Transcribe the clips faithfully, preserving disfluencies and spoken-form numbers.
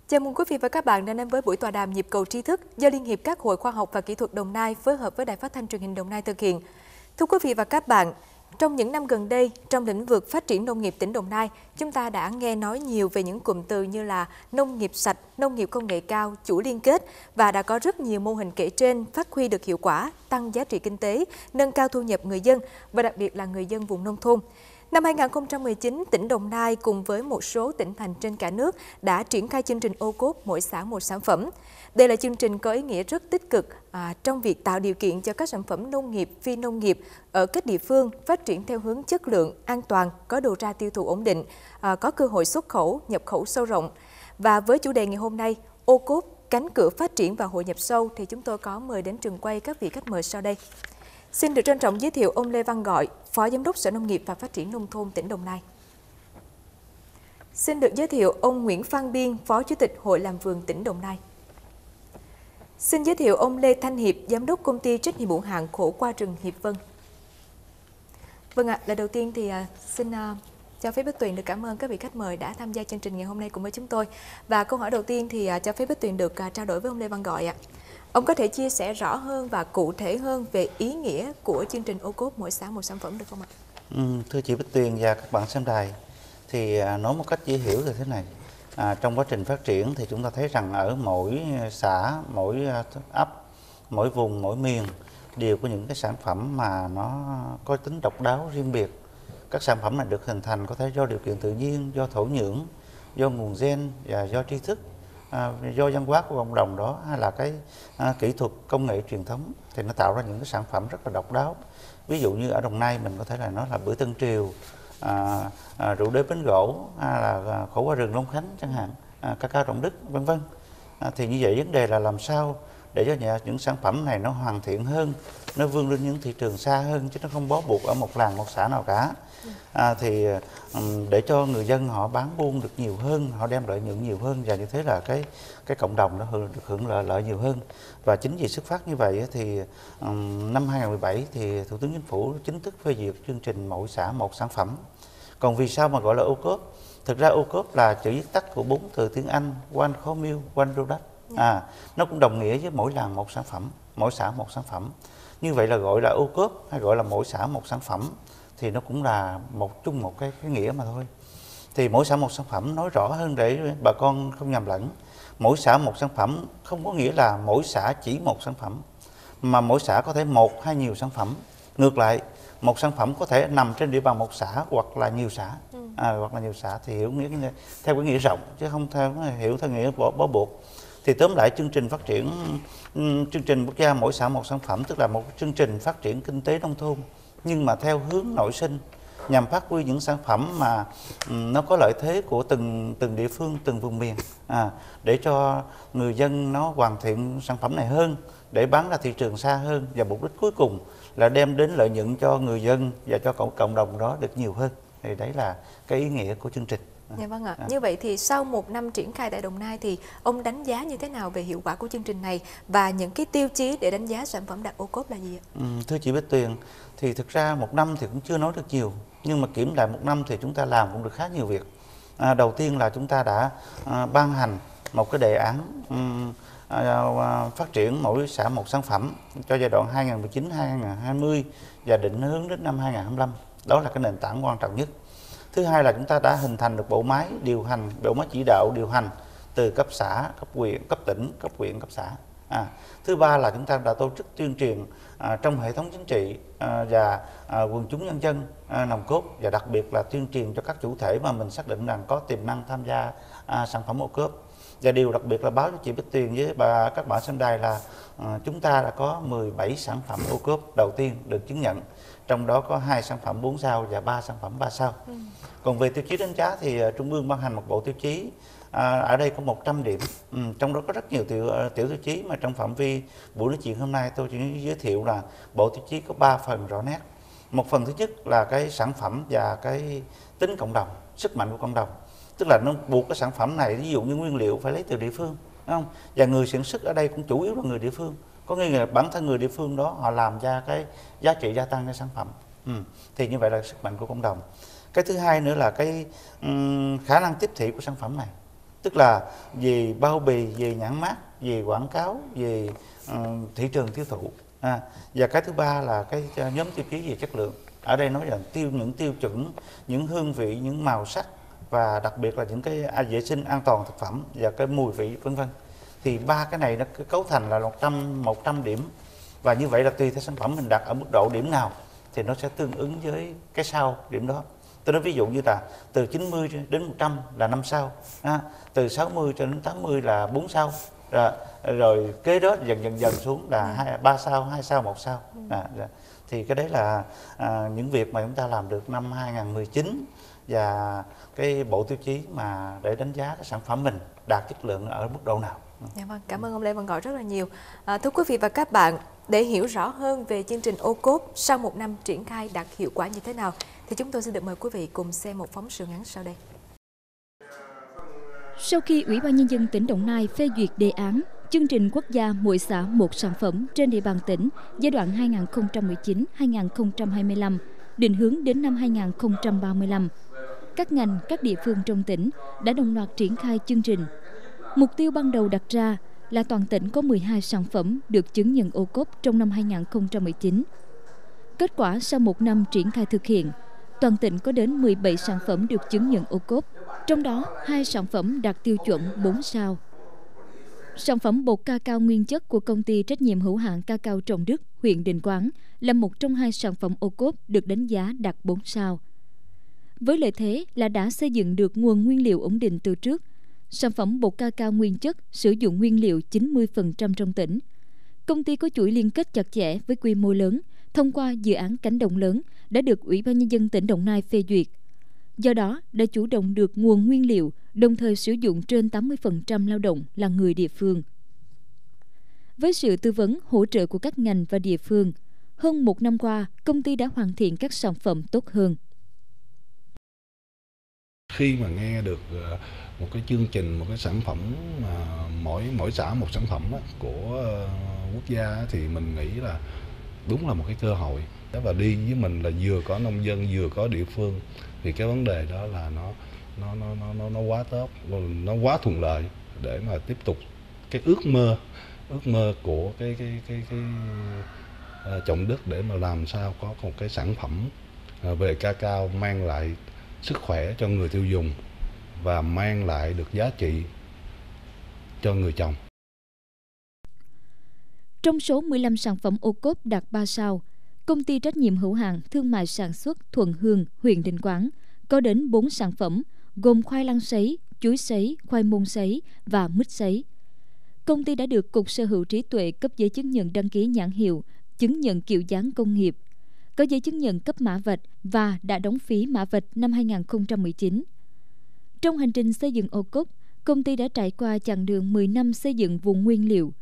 Chào mừng quý vị và các bạn đã đến với buổi tọa đàm nhịp cầu tri thức do Liên hiệp các hội khoa học và kỹ thuật Đồng Nai phối hợp với Đài Phát thanh Truyền hình Đồng Nai thực hiện. Thưa quý vị và các bạn, trong những năm gần đây, trong lĩnh vực phát triển nông nghiệp tỉnh Đồng Nai, chúng ta đã nghe nói nhiều về những cụm từ như là nông nghiệp sạch, nông nghiệp công nghệ cao, chuỗi liên kết và đã có rất nhiều mô hình kể trên phát huy được hiệu quả, tăng giá trị kinh tế, nâng cao thu nhập người dân và đặc biệt là người dân vùng nông thôn. Năm hai nghìn không trăm mười chín, tỉnh Đồng Nai cùng với một số tỉnh thành trên cả nước đã triển khai chương trình ô cốp mỗi xã một sản phẩm. Đây là chương trình có ý nghĩa rất tích cực à, trong việc tạo điều kiện cho các sản phẩm nông nghiệp, phi nông nghiệp ở các địa phương phát triển theo hướng chất lượng, an toàn, có đầu ra tiêu thụ ổn định, à, có cơ hội xuất khẩu, nhập khẩu sâu rộng. Và với chủ đề ngày hôm nay, ô cốp, cánh cửa phát triển và hội nhập sâu thì chúng tôi có mời đến trường quay các vị khách mời sau đây. Xin được trân trọng giới thiệu ông Lê Văn Gọi, Phó Giám đốc Sở Nông nghiệp và Phát triển Nông thôn tỉnh Đồng Nai. Xin được giới thiệu ông Nguyễn Phan Biên, Phó Chủ tịch Hội làm vườn tỉnh Đồng Nai. Xin giới thiệu ông Lê Thanh Hiệp, Giám đốc Công ty Trách nhiệm hữu hạn Khổ qua rừng Hiệp Vân. Vâng ạ, lời đầu tiên thì uh, xin uh, cho phép Bích Tuyền được cảm ơn các vị khách mời đã tham gia chương trình ngày hôm nay cùng với chúng tôi. Và câu hỏi đầu tiên thì uh, cho phép Bích Tuyền được uh, trao đổi với ông Lê Văn Gọi ạ. Ông có thể chia sẻ rõ hơn và cụ thể hơn về ý nghĩa của chương trình ô cốp mỗi xã một sản phẩm được không ạ? Ừ, thưa chị Bích Tuyền và các bạn xem đài, thì à, nói một cách dễ hiểu là thế này. À, trong quá trình phát triển thì chúng ta thấy rằng ở mỗi xã, mỗi ấp, mỗi vùng, mỗi miền đều có những cái sản phẩm mà nó có tính độc đáo riêng biệt. Các sản phẩm này được hình thành có thể do điều kiện tự nhiên, do thổ nhưỡng, do nguồn gen và do tri thức. À, do văn hóa của cộng đồng đó hay là cái à, kỹ thuật công nghệ truyền thống thì nó tạo ra những cái sản phẩm rất là độc đáo. Ví dụ như ở Đồng Nai mình có thể là nói là bưởi Tân Triều, à, à, rượu đế bến gỗ, hay là à, khổ qua rừng Long Khánh chẳng hạn, à, ca cao Trọng Đức vân vân. À, thì như vậy vấn đề là làm sao để cho nhà, những sản phẩm này nó hoàn thiện hơn, nó vươn lên những thị trường xa hơn chứ nó không bó buộc ở một làng một xã nào cả. À, thì um, để cho người dân họ bán buôn được nhiều hơn, họ đem lợi nhuận nhiều hơn và như thế là cái cái cộng đồng nó hưởng, được hưởng lợi, lợi nhiều hơn. Và chính vì xuất phát như vậy thì um, năm hai nghìn không trăm mười bảy thì Thủ tướng Chính phủ chính thức phê duyệt chương trình mỗi xã một sản phẩm. Còn vì sao mà gọi là ô cốp? Thực ra ô cốp là chữ viết tắt của bốn từ tiếng Anh One Co-meal, One Product. À, nó cũng đồng nghĩa với mỗi làng một sản phẩm, mỗi xã một sản phẩm. Như vậy là gọi là ô cốp hay gọi là mỗi xã một sản phẩm thì nó cũng là một chung một cái, cái nghĩa mà thôi. Thì mỗi xã một sản phẩm nói rõ hơn để bà con không nhầm lẫn. Mỗi xã một sản phẩm không có nghĩa là mỗi xã chỉ một sản phẩm, mà mỗi xã có thể một hay nhiều sản phẩm. Ngược lại, một sản phẩm có thể nằm trên địa bàn một xã hoặc là nhiều xã, à, hoặc là nhiều xã thì hiểu nghĩa theo cái nghĩa rộng chứ không theo hiểu theo nghĩa bó, bó buộc. Thì tóm lại chương trình phát triển chương trình quốc gia mỗi xã một sản phẩm tức là một chương trình phát triển kinh tế nông thôn nhưng mà theo hướng nội sinh, nhằm phát huy những sản phẩm mà um, nó có lợi thế của từng từng địa phương, từng vùng miền, à, để cho người dân nó hoàn thiện sản phẩm này hơn, để bán ra thị trường xa hơn, và mục đích cuối cùng là đem đến lợi nhuận cho người dân và cho cộng cộng đồng đó được nhiều hơn. Thì đấy là cái ý nghĩa của chương trình. Dạ vâng ạ. À. Như vậy thì sau một năm triển khai tại Đồng Nai thì ông đánh giá như thế nào về hiệu quả của chương trình này và những cái tiêu chí để đánh giá sản phẩm đạt ô cốp là gì ạ? Ừ, thưa chị Bích Tuyền, thì thực ra một năm thì cũng chưa nói được nhiều, nhưng mà kiểm lại một năm thì chúng ta làm cũng được khá nhiều việc. À, đầu tiên là chúng ta đã à, ban hành một cái đề án um, à, phát triển mỗi xã một sản phẩm cho giai đoạn hai nghìn không trăm mười chín đến hai nghìn không trăm hai mươi và định hướng đến năm hai nghìn không trăm hai mươi lăm. Đó là cái nền tảng quan trọng nhất. Thứ hai là chúng ta đã hình thành được bộ máy điều hành, bộ máy chỉ đạo điều hành từ cấp xã, cấp huyện, cấp tỉnh, cấp huyện, cấp xã. À, thứ ba là chúng ta đã tổ chức tuyên truyền à, trong hệ thống chính trị à, và à, quần chúng nhân dân à, nòng cốt, và đặc biệt là tuyên truyền cho các chủ thể mà mình xác định rằng có tiềm năng tham gia à, sản phẩm ô cốp. Và điều đặc biệt là báo cho chị Bích Tuyền với bà, các bạn xem đài là à, chúng ta đã có mười bảy sản phẩm ô cốp đầu tiên được chứng nhận, trong đó có hai sản phẩm bốn sao và ba sản phẩm ba sao. Ừ. Còn về tiêu chí đánh giá thì uh, Trung ương ban hành một bộ tiêu chí, à, ở đây có một trăm điểm, ừ, trong đó có rất nhiều tiểu, uh, tiểu tiêu chí mà trong phạm vi buổi nói chuyện hôm nay tôi chỉ giới thiệu là bộ tiêu chí có ba phần rõ nét. Một phần thứ nhất là cái sản phẩm và cái tính cộng đồng, sức mạnh của cộng đồng, tức là nó buộc cái sản phẩm này ví dụ như nguyên liệu phải lấy từ địa phương, đúng không? Và người sản xuất ở đây cũng chủ yếu là người địa phương. Có nghĩa là bản thân người địa phương đó họ làm ra cái giá trị gia tăng cho sản phẩm. Ừ. Thì như vậy là sức mạnh của cộng đồng. Cái thứ hai nữa là cái um, khả năng tiếp thị của sản phẩm này. tức là về bao bì, về nhãn mác, về quảng cáo, về uh, thị trường tiêu thụ. À, và cái thứ ba là cái nhóm tiêu chí về chất lượng. Ở đây nói rằng tiêu những tiêu chuẩn, những hương vị, những màu sắc và đặc biệt là những cái vệ sinh an toàn thực phẩm và cái mùi vị vân vân. Thì ba cái này nó cấu thành là một trăm một trăm điểm, và như vậy là tùy theo sản phẩm mình đặt ở mức độ điểm nào thì nó sẽ tương ứng với cái sao điểm đó. Tôi nói ví dụ như là từ chín mươi đến một trăm là năm sao, à, từ sáu mươi cho đến tám mươi là bốn sao, rồi, rồi kế đó dần dần dần xuống là hai, ba sao, hai sao, một sao. À, thì cái đấy là à, những việc mà chúng ta làm được năm hai không một chín, và cái bộ tiêu chí mà để đánh giá cái sản phẩm mình đạt chất lượng ở mức độ nào. Dạ vâng, cảm ơn ông Lê Văn Gọi rất là nhiều. À, thưa quý vị và các bạn, để hiểu rõ hơn về chương trình ô cốp sau một năm triển khai đạt hiệu quả như thế nào, thì chúng tôi xin được mời quý vị cùng xem một phóng sự ngắn sau đây. Sau khi Ủy ban Nhân dân tỉnh Đồng Nai phê duyệt đề án chương trình quốc gia mỗi xã một sản phẩm trên địa bàn tỉnh giai đoạn hai nghìn không trăm mười chín đến hai nghìn không trăm hai mươi lăm, định hướng đến năm hai nghìn không trăm ba mươi lăm, các ngành, các địa phương trong tỉnh đã đồng loạt triển khai chương trình. Mục tiêu ban đầu đặt ra là toàn tỉnh có mười hai sản phẩm được chứng nhận ô cốp trong năm hai nghìn không trăm mười chín. Kết quả sau một năm triển khai thực hiện, toàn tỉnh có đến mười bảy sản phẩm được chứng nhận ô cốp, trong đó hai sản phẩm đạt tiêu chuẩn bốn sao. Sản phẩm bột ca cao nguyên chất của công ty trách nhiệm hữu hạn ca cao Trọng Đức, huyện Định Quán là một trong hai sản phẩm ô cốp được đánh giá đạt bốn sao. Với lợi thế là đã xây dựng được nguồn nguyên liệu ổn định từ trước, sản phẩm bột ca cao nguyên chất sử dụng nguyên liệu chín mươi phần trăm trong tỉnh. Công ty có chuỗi liên kết chặt chẽ với quy mô lớn, thông qua dự án cánh đồng lớn đã được Ủy ban Nhân dân tỉnh Đồng Nai phê duyệt. Do đó, đã chủ động được nguồn nguyên liệu, đồng thời sử dụng trên tám mươi phần trăm lao động là người địa phương. Với sự tư vấn, hỗ trợ của các ngành và địa phương, hơn một năm qua, công ty đã hoàn thiện các sản phẩm tốt hơn. Khi mà nghe được một cái chương trình, một cái sản phẩm mà mỗi mỗi xã một sản phẩm của quốc gia thì mình nghĩ là đúng là một cái cơ hội. Và đi với mình là vừa có nông dân vừa có địa phương, thì cái vấn đề đó là nó nó nó nó nó quá tốt, nó quá thuận lợi để mà tiếp tục cái ước mơ ước mơ của cái cái cái cái, cái uh, Trọng Đức để mà làm sao có một cái sản phẩm uh, về ca cao mang lại sức khỏe cho người tiêu dùng và mang lại được giá trị cho người trồng. Trong số mười lăm sản phẩm ô cốp đạt ba sao, công ty trách nhiệm hữu hạn thương mại sản xuất Thuận Hương, huyện Định Quán có đến bốn sản phẩm gồm khoai lang sấy, chuối sấy, khoai môn sấy và mít sấy. Công ty đã được Cục Sở hữu trí tuệ cấp giấy chứng nhận đăng ký nhãn hiệu, chứng nhận kiểu dáng công nghiệp, có giấy chứng nhận cấp mã vạch và đã đóng phí mã vạch năm hai nghìn không trăm mười chín. Trong hành trình xây dựng ô cốp, công ty đã trải qua chặng đường mười năm xây dựng vùng nguyên liệu.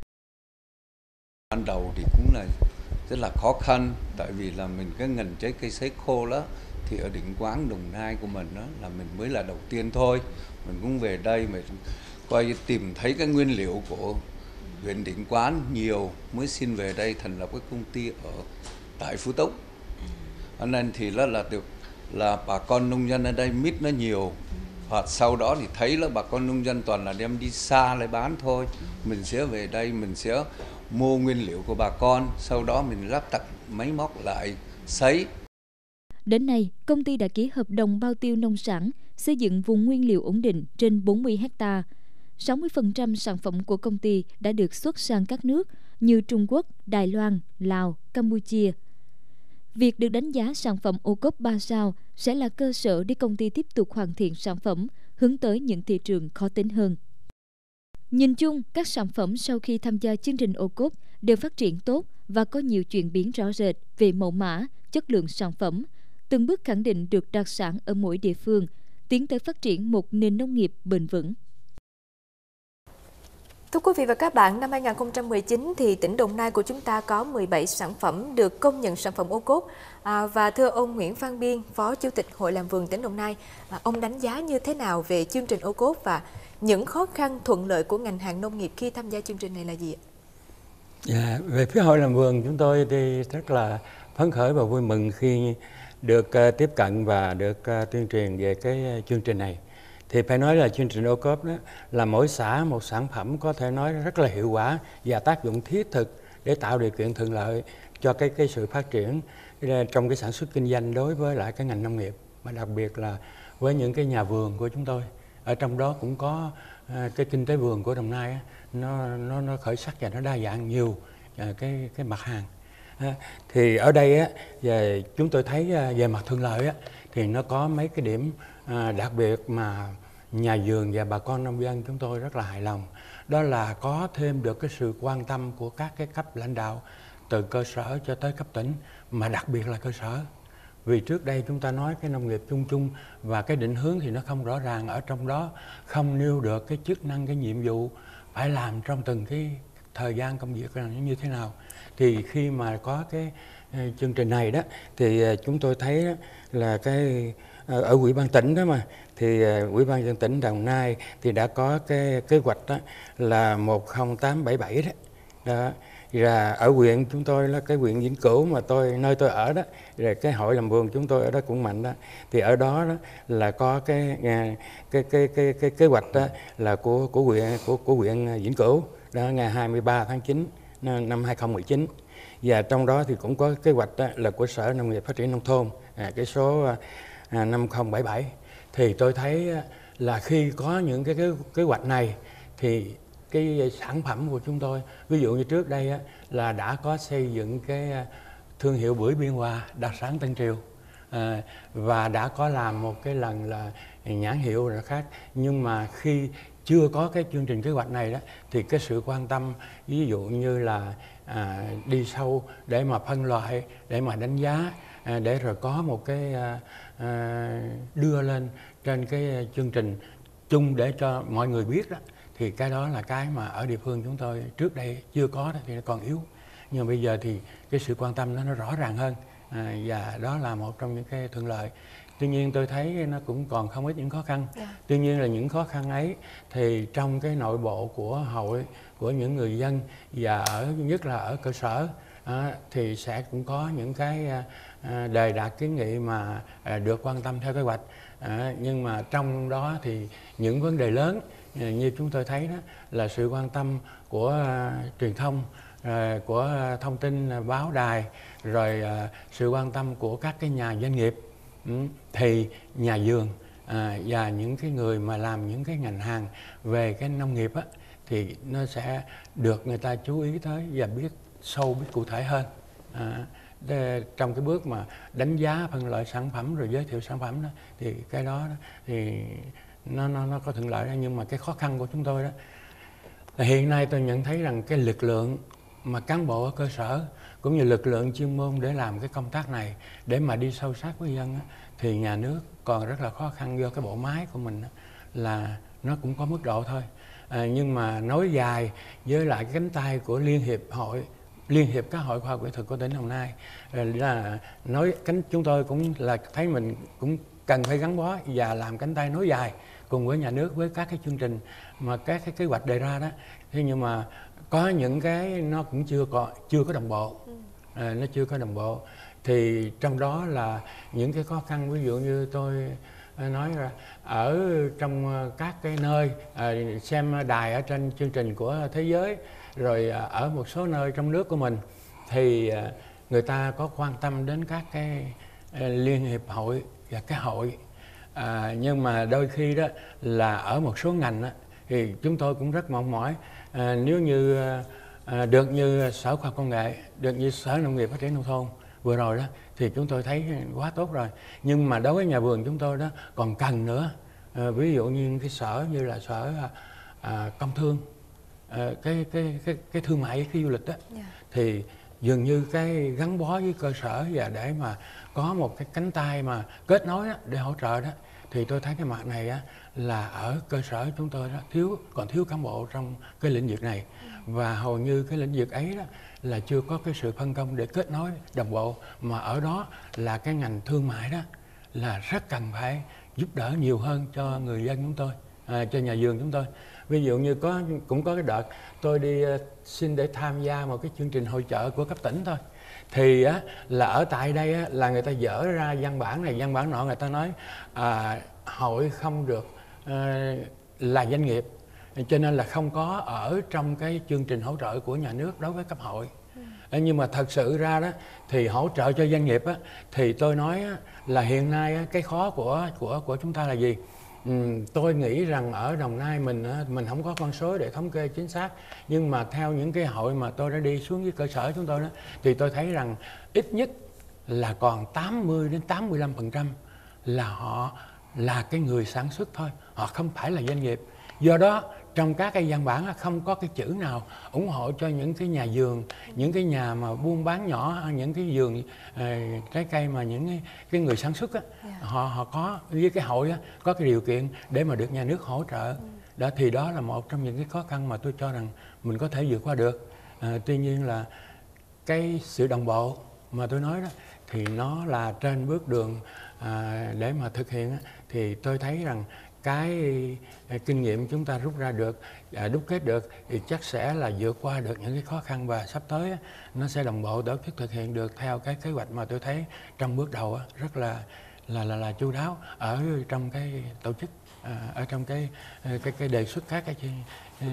Ban đầu thì cũng là rất là khó khăn, tại vì là mình cái ngành trái cây sấy khô đó thì ở Định Quán Đồng Nai của mình đó là mình mới là đầu tiên thôi. Mình cũng về đây mà coi tìm thấy cái nguyên liệu của huyện Định Quán nhiều, mới xin về đây thành lập cái công ty ở tại Phú Túc. Cho nên thì đó là được là bà con nông dân ở đây mít nó nhiều, và sau đó thì thấy là bà con nông dân toàn là đem đi xa lại bán thôi. Mình sẽ về đây mình sẽ mua nguyên liệu của bà con, sau đó mình lắp đặt máy móc lại sấy. Đến nay, công ty đã ký hợp đồng bao tiêu nông sản, xây dựng vùng nguyên liệu ổn định trên bốn mươi héc ta. sáu mươi phần trăm sản phẩm của công ty đã được xuất sang các nước như Trung Quốc, Đài Loan, Lào, Campuchia. Việc được đánh giá sản phẩm ô cốp ba sao sẽ là cơ sở để công ty tiếp tục hoàn thiện sản phẩm, hướng tới những thị trường khó tính hơn. Nhìn chung, các sản phẩm sau khi tham gia chương trình ô cốp đều phát triển tốt và có nhiều chuyển biến rõ rệt về mẫu mã, chất lượng sản phẩm, từng bước khẳng định được đặc sản ở mỗi địa phương, tiến tới phát triển một nền nông nghiệp bền vững. Thưa quý vị và các bạn, năm hai nghìn không trăm mười chín thì tỉnh Đồng Nai của chúng ta có mười bảy sản phẩm được công nhận sản phẩm ô cốp. À, và thưa ông Nguyễn Văn Biên, Phó Chủ tịch Hội làm vườn tỉnh Đồng Nai, à, ông đánh giá như thế nào về chương trình ô cốp và những khó khăn thuận lợi của ngành hàng nông nghiệp khi tham gia chương trình này là gì ạ? Dạ, về phía Hội làm vườn chúng tôi thì rất là phấn khởi và vui mừng khi được uh, tiếp cận và được uh, tuyên truyền về cái chương trình này. thì phải nói là chương trình ô cốp đó là mỗi xã một sản phẩm có thể nói rất là hiệu quả và tác dụng thiết thực để tạo điều kiện thuận lợi cho cái cái sự phát triển trong cái sản xuất kinh doanh đối với lại cái ngành nông nghiệp, mà đặc biệt là với những cái nhà vườn của chúng tôi. Ở trong đó cũng có cái kinh tế vườn của Đồng Nai nó nó nó khởi sắc và nó đa dạng nhiều cái cái mặt hàng. Thì ở đây á, về chúng tôi thấy về mặt thuận lợi á, thì nó có mấy cái điểm đặc biệt mà nhà vườn và bà con nông dân chúng tôi rất là hài lòng. Đó là có thêm được cái sự quan tâm của các cái cấp lãnh đạo từ cơ sở cho tới cấp tỉnh, mà đặc biệt là cơ sở. Vì trước đây chúng ta nói cái nông nghiệp chung chung và cái định hướng thì nó không rõ ràng, ở trong đó không nêu được cái chức năng, cái nhiệm vụ phải làm trong từng cái thời gian công việc là như thế nào. Thì khi mà có cái chương trình này đó thì chúng tôi thấy là cái ở Ủy ban tỉnh đó mà thì Ủy ban dân tỉnh Đồng Nai thì đã có cái kế hoạch đó là một không tám bảy bảy đó. Đó. Và ở huyện chúng tôi là cái huyện Vĩnh Cửu mà tôi nơi tôi ở đó, rồi cái hội làm vườn chúng tôi ở đó cũng mạnh đó, thì ở đó, đó là có cái cái cái cái cái, cái kế hoạch đó là của của huyện của của huyện Vĩnh Cửu đó, ngày hai mươi ba tháng chín năm hai không một chín. Và trong đó thì cũng có kế hoạch đó là của Sở Nông nghiệp Phát triển Nông thôn, à, cái số à, năm không bảy bảy. Thì tôi thấy là khi có những cái, cái kế hoạch này thì cái sản phẩm của chúng tôi, ví dụ như trước đây á, là đã có xây dựng cái thương hiệu bưởi Biên Hòa đặc sản Tân Triều, à, và đã có làm một cái lần là nhãn hiệu rồi khác. Nhưng mà khi chưa có cái chương trình kế hoạch này đó thì cái sự quan tâm ví dụ như là à, đi sâu để mà phân loại, để mà đánh giá, à, để rồi có một cái à, à, đưa lên trên cái chương trình chung để cho mọi người biết đó. Thì cái đó là cái mà ở địa phương chúng tôi trước đây chưa có đó, thì nó còn yếu. Nhưng bây giờ thì cái sự quan tâm nó, nó rõ ràng hơn, à, và đó là một trong những cái thuận lợi. Tuy nhiên tôi thấy nó cũng còn không ít những khó khăn. Yeah. Tuy nhiên là những khó khăn ấy thì trong cái nội bộ của hội, của những người dân và ở nhất là ở cơ sở à, thì sẽ cũng có những cái à, đề đạt kiến nghị mà à, được quan tâm theo kế hoạch. À, nhưng mà trong đó thì những vấn đề lớn như chúng tôi thấy đó là sự quan tâm của uh, truyền thông, uh, của uh, thông tin uh, báo đài, rồi uh, sự quan tâm của các cái nhà doanh nghiệp, um, thì nhà vườn uh, và những cái người mà làm những cái ngành hàng về cái nông nghiệp á, thì nó sẽ được người ta chú ý tới và biết sâu, biết cụ thể hơn. À, để, trong cái bước mà đánh giá phân loại sản phẩm rồi giới thiệu sản phẩm đó, thì cái đó, đó thì nó nó nó có thuận lợi đó. Nhưng mà cái khó khăn của chúng tôi đó là hiện nay tôi nhận thấy rằng cái lực lượng mà cán bộ ở cơ sở cũng như lực lượng chuyên môn để làm cái công tác này, để mà đi sâu sát với dân đó, thì nhà nước còn rất là khó khăn do cái bộ máy của mình đó, là nó cũng có mức độ thôi. À, nhưng mà nối dài với lại cái cánh tay của Liên hiệp hội Liên hiệp các hội khoa học kỹ thuật của tỉnh Đồng Nai là nói cánh chúng tôi cũng là thấy mình cũng cần phải gắn bó và làm cánh tay nối dài cùng với nhà nước với các cái chương trình mà các cái kế hoạch đề ra đó. Thế nhưng mà có những cái nó cũng chưa có chưa có đồng bộ, à, nó chưa có đồng bộ. Thì trong đó là những cái khó khăn, ví dụ như tôi nói ra ở trong các cái nơi à, xem đài ở trên chương trình của thế giới, rồi ở một số nơi trong nước của mình thì người ta có quan tâm đến các cái liên hiệp hội và cái hội, à, nhưng mà đôi khi đó là ở một số ngành đó, thì chúng tôi cũng rất mong mỏi à, nếu như à, được như Sở Khoa học Công nghệ, được như Sở Nông nghiệp Phát triển Nông thôn vừa rồi đó, thì chúng tôi thấy quá tốt rồi. Nhưng mà đối với nhà vườn chúng tôi đó còn cần nữa, à, ví dụ như cái sở như là sở à, công thương, à, cái, cái cái cái thương mại, cái du lịch đó, yeah. Thì dường như cái gắn bó với cơ sở và để mà có một cái cánh tay mà kết nối đó, để hỗ trợ đó, thì tôi thấy cái mặt này á, là ở cơ sở chúng tôi đó thiếu, còn thiếu cán bộ trong cái lĩnh vực này. Và hầu như cái lĩnh vực ấy đó là chưa có cái sự phân công để kết nối đồng bộ, mà ở đó là cái ngành thương mại đó là rất cần phải giúp đỡ nhiều hơn cho người dân chúng tôi, à, cho nhà vườn chúng tôi. Ví dụ như có cũng có cái đợt tôi đi uh, xin để tham gia một cái chương trình hội chợ của cấp tỉnh thôi, thì á, là ở tại đây á, là người ta dỡ ra văn bản này văn bản nọ, người ta nói à, hội không được là doanh nghiệp, cho nên là không có ở trong cái chương trình hỗ trợ của nhà nước đối với cấp hội. Ừ. Nhưng mà thật sự ra đó thì hỗ trợ cho doanh nghiệp á, thì tôi nói á, là hiện nay á, cái khó của của của chúng ta là gì? Ừ, tôi nghĩ rằng ở Đồng Nai mình mình không có con số để thống kê chính xác, nhưng mà theo những cái hội mà tôi đã đi xuống với cơ sở chúng tôi đó, thì tôi thấy rằng ít nhất là còn tám mươi đến tám mươi lăm phần trăm là họ là cái người sản xuất thôi, họ không phải là doanh nghiệp. Do đó trong các cái văn bản không có cái chữ nào ủng hộ cho những cái nhà vườn, những cái nhà mà buôn bán nhỏ, những cái vườn à, trái cây mà những cái, cái người sản xuất á, yeah. họ họ có với cái hội á, có cái điều kiện để mà được nhà nước hỗ trợ. Ừ. Đó thì đó là một trong những cái khó khăn mà tôi cho rằng mình có thể vượt qua được. À, tuy nhiên là cái sự đồng bộ mà tôi nói đó thì nó là trên bước đường à, để mà thực hiện á, thì tôi thấy rằng cái kinh nghiệm chúng ta rút ra được, đúc kết được thì chắc sẽ là vượt qua được những cái khó khăn, và sắp tới nó sẽ đồng bộ tổ chức thực hiện được theo cái kế hoạch mà tôi thấy trong bước đầu rất là là là, là chu đáo ở trong cái tổ chức, ở trong cái cái cái đề xuất các cái, cái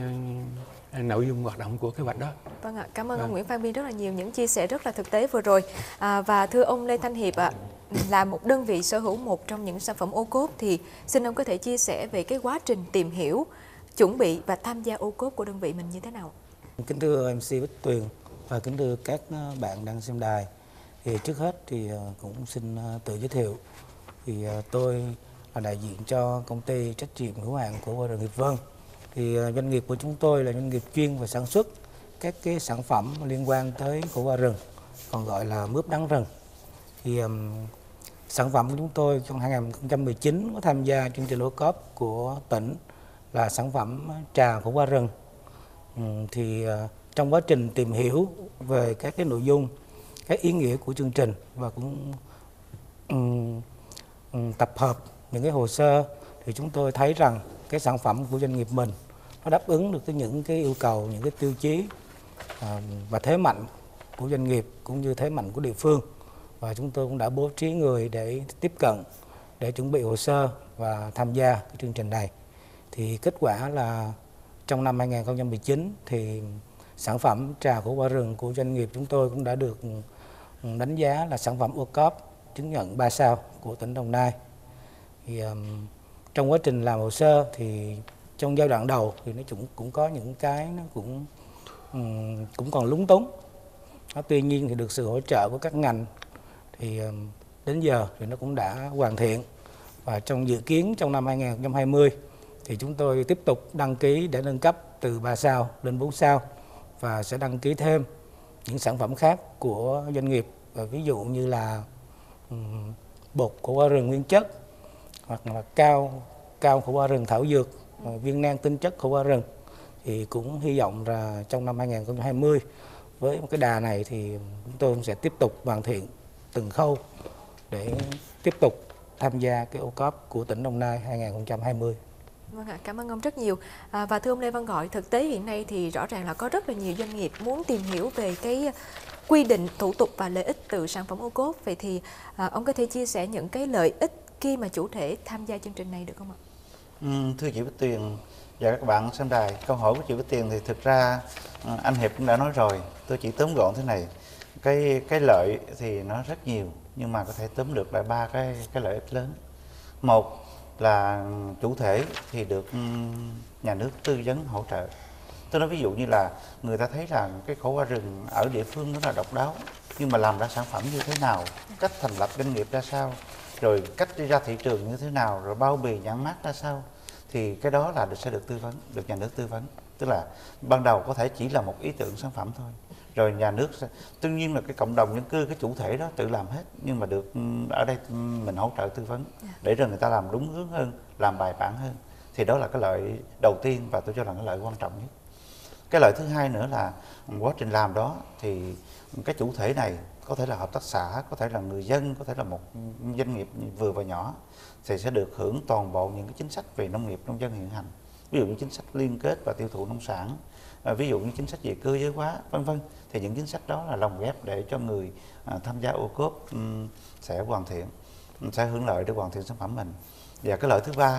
nội dung hoạt động của kế hoạch đó. Vâng ạ, cảm ơn vâng. ông Nguyễn Phan Biên rất là nhiều những chia sẻ rất là thực tế vừa rồi. À, và thưa ông Lê Thanh Hiệp ạ, là một đơn vị sở hữu một trong những sản phẩm ô cốp thì xin ông có thể chia sẻ về cái quá trình tìm hiểu, chuẩn bị và tham gia ô cốp của đơn vị mình như thế nào? Kính thưa em xê Bích Tuyền và kính thưa các bạn đang xem đài, thì trước hết thì cũng xin tự giới thiệu. Thì tôi là đại diện cho công ty trách nhiệm hữu hạn của Hoa Rừng Hiệp Vân. Thì doanh nghiệp của chúng tôi là doanh nghiệp chuyên về sản xuất các cái sản phẩm liên quan tới khổ qua rừng, còn gọi là mướp đắng rừng. Thì um, sản phẩm của chúng tôi trong hai nghìn không trăm mười chín có tham gia chương trình ô cốp của tỉnh là sản phẩm trà khổ qua rừng. Um, thì uh, trong quá trình tìm hiểu về các cái nội dung, các ý nghĩa của chương trình và cũng um, um, tập hợp những cái hồ sơ, thì chúng tôi thấy rằng cái sản phẩm của doanh nghiệp mình nó đáp ứng được tới những cái yêu cầu, những cái tiêu chí à, và thế mạnh của doanh nghiệp cũng như thế mạnh của địa phương. Và chúng tôi cũng đã bố trí người để tiếp cận, để chuẩn bị hồ sơ và tham gia cái chương trình này. Thì kết quả là trong năm hai nghìn không trăm mười chín thì sản phẩm trà khổ qua rừng của doanh nghiệp chúng tôi cũng đã được đánh giá là sản phẩm ô cốp chứng nhận ba sao của tỉnh Đồng Nai. Thì um, trong quá trình làm hồ sơ thì trong giai đoạn đầu thì nó cũng cũng có những cái nó cũng um, cũng còn lúng túng. Nó, tuy nhiên thì được sự hỗ trợ của các ngành thì um, đến giờ thì nó cũng đã hoàn thiện, và trong dự kiến trong năm hai nghìn không trăm hai mươi thì chúng tôi tiếp tục đăng ký để nâng cấp từ ba sao lên bốn sao, và sẽ đăng ký thêm những sản phẩm khác của doanh nghiệp, và ví dụ như là um, bột khổ qua rừng nguyên chất, hoặc là cao cao khổ qua rừng thảo dược, viên nang tinh chất khổ qua rừng. Thì cũng hy vọng là trong năm hai nghìn không trăm hai mươi với một cái đà này thì chúng tôi sẽ tiếp tục hoàn thiện từng khâu để tiếp tục tham gia cái ô cốp của tỉnh Đồng Nai hai nghìn không trăm hai mươi. Vâng ạ, cảm ơn ông rất nhiều. À, và thưa ông Lê Văn Gọi, thực tế hiện nay thì rõ ràng là có rất là nhiều doanh nghiệp muốn tìm hiểu về cái quy định, thủ tục và lợi ích từ sản phẩm ô cốp. Vậy thì à, ông có thể chia sẻ những cái lợi ích khi mà chủ thể tham gia chương trình này được không ạ? Ừ, thưa chị Bích Tuyền và các bạn xem đài, câu hỏi của chị Bích Tuyền thì thực ra anh Hiệp cũng đã nói rồi, tôi chỉ tóm gọn thế này. Cái cái lợi thì nó rất nhiều, nhưng mà có thể tóm được lại ba cái cái lợi ích lớn. Một là chủ thể thì được nhà nước tư vấn hỗ trợ. Tôi nói ví dụ như là người ta thấy rằng cái khổ qua rừng ở địa phương nó là độc đáo, nhưng mà làm ra sản phẩm như thế nào, cách thành lập doanh nghiệp ra sao, rồi cách đi ra thị trường như thế nào, rồi bao bì nhãn mác ra sao, thì cái đó là được sẽ được tư vấn, được nhà nước tư vấn. Tức là ban đầu có thể chỉ là một ý tưởng sản phẩm thôi, rồi nhà nước sẽ, tất nhiên là cái cộng đồng dân cư, cái chủ thể đó tự làm hết, nhưng mà được ở đây mình hỗ trợ tư vấn để rồi người ta làm đúng hướng hơn, làm bài bản hơn. Thì đó là cái lợi đầu tiên và tôi cho là cái lợi quan trọng nhất. Cái lợi thứ hai nữa là quá trình làm đó thì cái chủ thể này có thể là hợp tác xã, có thể là người dân, có thể là một doanh nghiệp vừa và nhỏ, thì sẽ được hưởng toàn bộ những cái chính sách về nông nghiệp nông dân hiện hành. Ví dụ như chính sách liên kết và tiêu thụ nông sản, ví dụ như chính sách về cơ giới hóa, vân vân. Thì những chính sách đó là lồng ghép để cho người tham gia ô cốp sẽ hoàn thiện, sẽ hưởng lợi để hoàn thiện sản phẩm mình. Và cái lợi thứ ba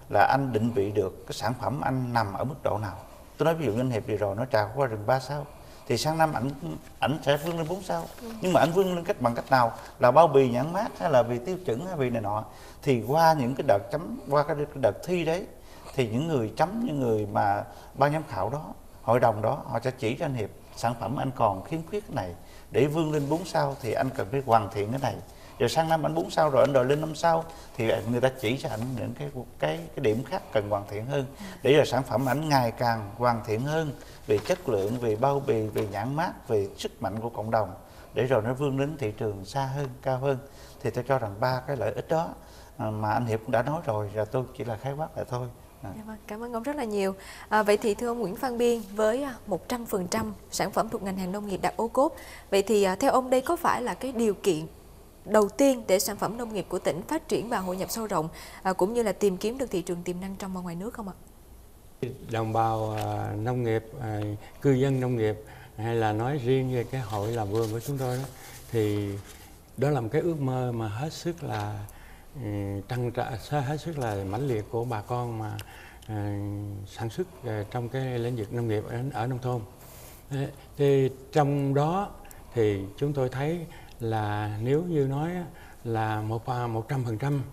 là anh định vị được cái sản phẩm anh nằm ở mức độ nào. Tôi nói ví dụ doanh nghiệp vừa rồi nó trà qua rừng ba sao, thì sang năm ảnh ảnh sẽ vươn lên bốn sao. Ừ. Nhưng mà anh vươn lên cách bằng cách nào, là bao bì nhãn mác hay là vì tiêu chuẩn hay vì này nọ, thì qua những cái đợt chấm, qua cái đợt thi đấy, thì những người chấm, những người mà ban giám khảo đó, hội đồng đó, họ sẽ chỉ cho anh Hiệp sản phẩm anh còn khiếm khuyết cái này, để vươn lên bốn sao thì anh cần phải hoàn thiện cái này. Rồi sang năm anh bốn sao rồi anh đòi lên năm sao thì người ta chỉ cho anh những cái cái cái điểm khác cần hoàn thiện hơn, để rồi sản phẩm ảnh ngày càng hoàn thiện hơn về chất lượng, về bao bì, về nhãn mác, về sức mạnh của cộng đồng, để rồi nó vươn đến thị trường xa hơn, cao hơn. Thì tôi cho rằng ba cái lợi ích đó mà anh Hiệp cũng đã nói rồi, rồi tôi chỉ là khái quát lại thôi. À. Cảm ơn ông rất là nhiều. À, vậy thì thưa ông Nguyễn Phan Biên, với một trăm phần trăm sản phẩm thuộc ngành hàng nông nghiệp đạt ô cốp, vậy thì theo ông đây có phải là cái điều kiện đầu tiên để sản phẩm nông nghiệp của tỉnh phát triển và hội nhập sâu rộng, à, cũng như là tìm kiếm được thị trường tiềm năng trong và ngoài nước không ạ? Đồng bào à, nông nghiệp, à, cư dân nông nghiệp, hay là nói riêng về cái hội làm vườn của chúng tôi đó, thì đó là một cái ước mơ mà hết sức là um, trăn trở, hết sức là mãnh liệt của bà con mà uh, sản xuất uh, trong cái lĩnh vực nông nghiệp ở, ở nông thôn. Thì trong đó thì chúng tôi thấy là nếu như nói là một một trăm phần trăm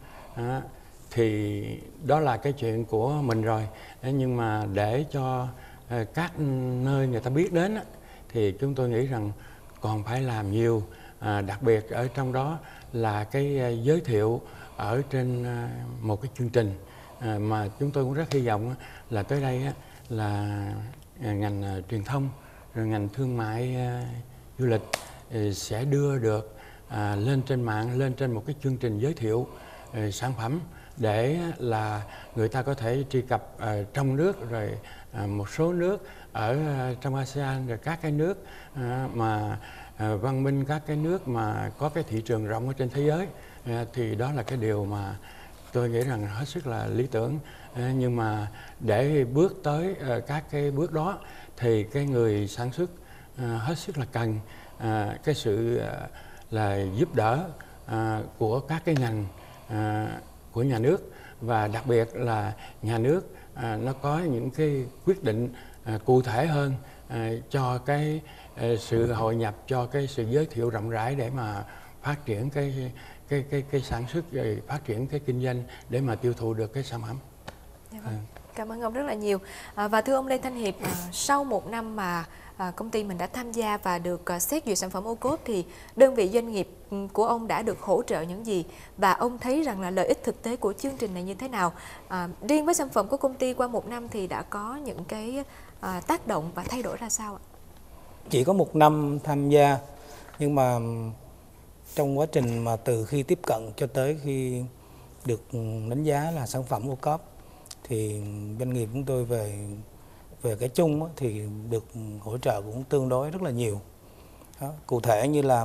thì đó là cái chuyện của mình rồi. Nhưng mà để cho các nơi người ta biết đến thì chúng tôi nghĩ rằng còn phải làm nhiều, đặc biệt ở trong đó là cái giới thiệu ở trên một cái chương trình mà chúng tôi cũng rất hy vọng là tới đây là ngành truyền thông, rồi ngành thương mại du lịch sẽ đưa được à, lên trên mạng, lên trên một cái chương trình giới thiệu à, sản phẩm, để là người ta có thể truy cập à, trong nước, rồi à, một số nước ở à, trong a sê an, rồi các cái nước à, mà à, văn minh, các cái nước mà có cái thị trường rộng ở trên thế giới, à, thì đó là cái điều mà tôi nghĩ rằng hết sức là lý tưởng. À, nhưng mà để bước tới à, các cái bước đó thì cái người sản xuất à, hết sức là cần à, cái sự à, là giúp đỡ à, của các cái ngành à, của nhà nước, và đặc biệt là nhà nước à, nó có những cái quyết định à, cụ thể hơn à, cho cái à, sự hội nhập, cho cái sự giới thiệu rộng rãi để mà phát triển cái cái cái cái sản xuất, rồi phát triển cái kinh doanh để mà tiêu thụ được cái sản phẩm. Dạ vâng. À. Cảm ơn ông rất là nhiều. À, và thưa ông Lê Thanh Hiệp, à, sau một năm mà à, công ty mình đã tham gia và được à, xét duyệt sản phẩm ô cốp, thì đơn vị doanh nghiệp của ông đã được hỗ trợ những gì, và ông thấy rằng là lợi ích thực tế của chương trình này như thế nào? À, riêng với sản phẩm của công ty qua một năm thì đã có những cái à, tác động và thay đổi ra sao ạ? Chỉ có một năm tham gia, nhưng mà trong quá trình mà từ khi tiếp cận cho tới khi được đánh giá là sản phẩm ô cốp, thì doanh nghiệp chúng tôi về về cái chung thì được hỗ trợ cũng tương đối rất là nhiều. Đó, cụ thể như là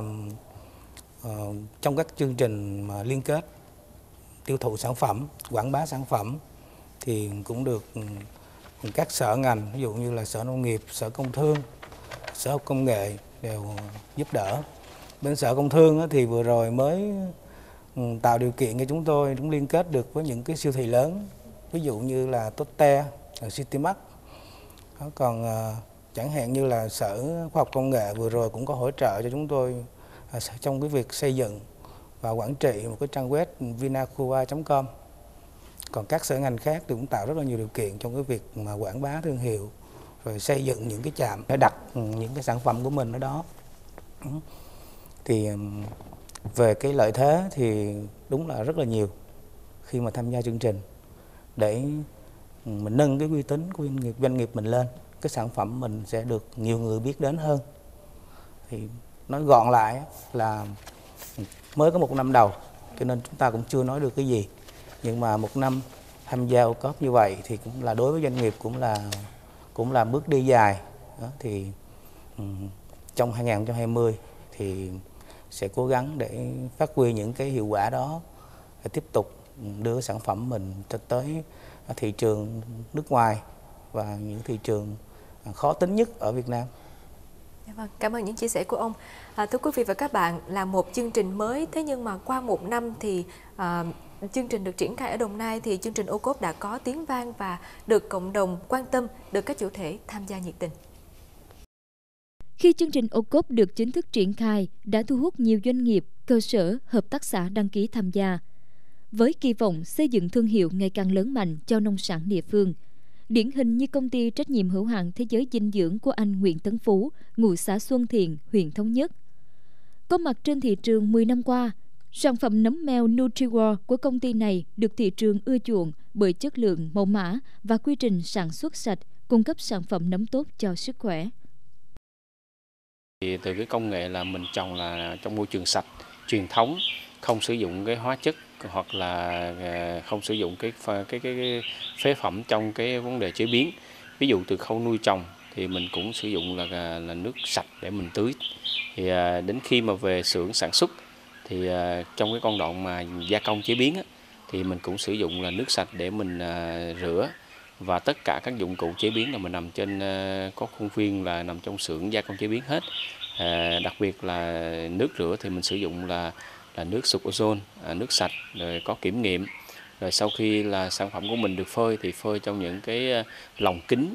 uh, trong các chương trình mà liên kết tiêu thụ sản phẩm, quảng bá sản phẩm, thì cũng được các sở ngành, ví dụ như là Sở Nông nghiệp, Sở Công Thương, Sở Học Công nghệ đều giúp đỡ. Bên Sở Công Thương thì vừa rồi mới tạo điều kiện cho chúng tôi cũng liên kết được với những cái siêu thị lớn, ví dụ như là Totte, Citymark. Còn uh, chẳng hạn như là Sở Khoa học Công nghệ vừa rồi cũng có hỗ trợ cho chúng tôi uh, trong cái việc xây dựng và quản trị một cái trang web vinacua chấm com. Còn các sở ngành khác thì cũng tạo rất là nhiều điều kiện trong cái việc mà quảng bá thương hiệu, rồi xây dựng những cái trạm để đặt những cái sản phẩm của mình ở đó. Thì về cái lợi thế thì đúng là rất là nhiều khi mà tham gia chương trình, để mình nâng cái uy tín của doanh nghiệp, doanh nghiệp mình lên, cái sản phẩm mình sẽ được nhiều người biết đến hơn. Thì nói gọn lại là mới có một năm đầu, cho nên chúng ta cũng chưa nói được cái gì. Nhưng mà một năm tham gia ô cốp như vậy thì cũng là đối với doanh nghiệp cũng là cũng là bước đi dài. Đó, thì um, trong hai nghìn không trăm hai mươi thì sẽ cố gắng để phát huy những cái hiệu quả đó, để tiếp tục đưa sản phẩm mình cho tới thị trường nước ngoài và những thị trường khó tính nhất ở Việt Nam. Vâng, cảm ơn những chia sẻ của ông. À, thưa quý vị và các bạn, là một chương trình mới, thế nhưng mà qua một năm thì à, chương trình được triển khai ở Đồng Nai thì chương trình ô cốp đã có tiếng vang và được cộng đồng quan tâm, được các chủ thể tham gia nhiệt tình. Khi chương trình ô cốp được chính thức triển khai, đã thu hút nhiều doanh nghiệp, cơ sở, hợp tác xã đăng ký tham gia. Với kỳ vọng xây dựng thương hiệu ngày càng lớn mạnh cho nông sản địa phương, điển hình như công ty trách nhiệm hữu hạn Thế giới dinh dưỡng của anh Nguyễn Tấn Phú, ngụ xã Xuân Thiện, huyện Thống Nhất. Có mặt trên thị trường mười năm qua, sản phẩm nấm mèo NutriWorld của công ty này được thị trường ưa chuộng bởi chất lượng, mẫu mã và quy trình sản xuất sạch, cung cấp sản phẩm nấm tốt cho sức khỏe. Thì từ cái công nghệ là mình trồng là trong môi trường sạch, truyền thống, không sử dụng cái hóa chất hoặc là không sử dụng cái cái cái, cái phế phẩm trong cái vấn đề chế biến. Ví dụ từ khâu nuôi trồng thì mình cũng sử dụng là là nước sạch để mình tưới. Thì đến khi mà về xưởng sản xuất thì trong cái công đoạn mà gia công chế biến á, thì mình cũng sử dụng là nước sạch để mình rửa, và tất cả các dụng cụ chế biến là mình nằm trên có khuôn viên là nằm trong xưởng gia công chế biến hết. À, đặc biệt là nước rửa thì mình sử dụng là là nước sục ozone, à, nước sạch rồi có kiểm nghiệm. Rồi sau khi là sản phẩm của mình được phơi thì phơi trong những cái lồng kính.